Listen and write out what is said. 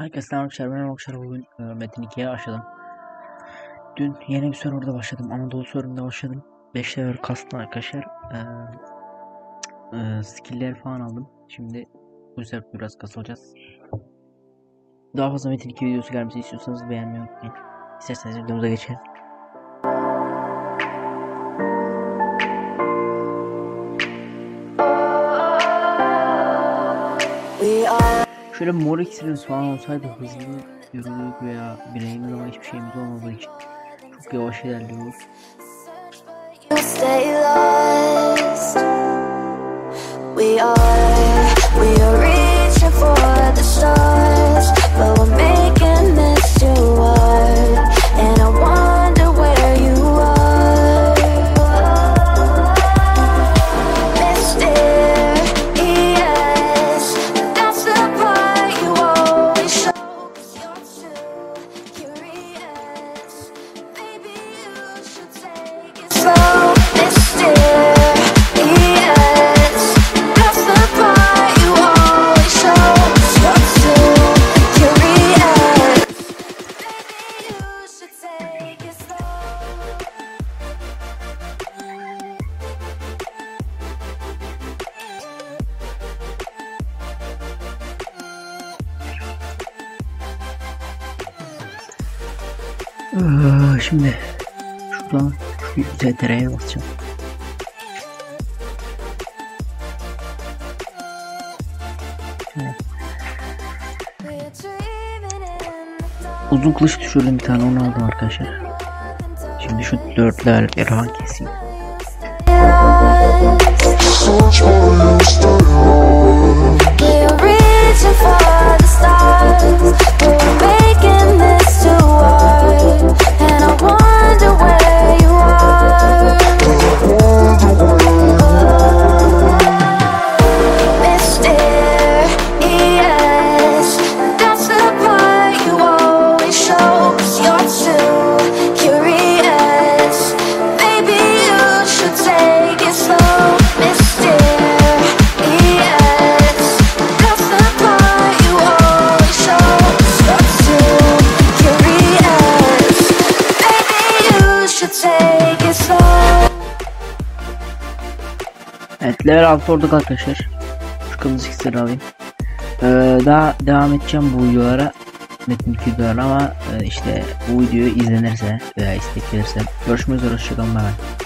Herkese selam arkadaşlar. Ben arkadaşlar bugün Metin 2'ye başladım. Dün yeni bir serverda başladım. Anadolu serverında başladım. 5 level kastım arkadaşlar. Skill'ler falan aldım. Şimdi bu sefer biraz kasılacağız. Daha fazla Metin 2 videosu gelmesini istiyorsanız beğenmeyi unutmayın. İsterseniz videomuza geçelim. Şöyle mor iksirimiz falan olsaydı hızlı yürüdük veya bileğimiz ama hiçbir şeyimiz olmadığı için çok yavaş ilerliyoruz. Şimdi şuradan şu CTR'ye basacağım. Uzun kılıç düşürdüm bir tane, onu aldım arkadaşlar. Şimdi şu 4 level Erhan keseyim. Evet, level 6 olduk arkadaşlar. Şu kırmızı iksiri alayım. Daha devam edeceğim bu videolara, Metin 2 videolara, ama işte bu videoyu izlenirse veya istek gelirse görüşmek üzere, hoşçakalın, bye.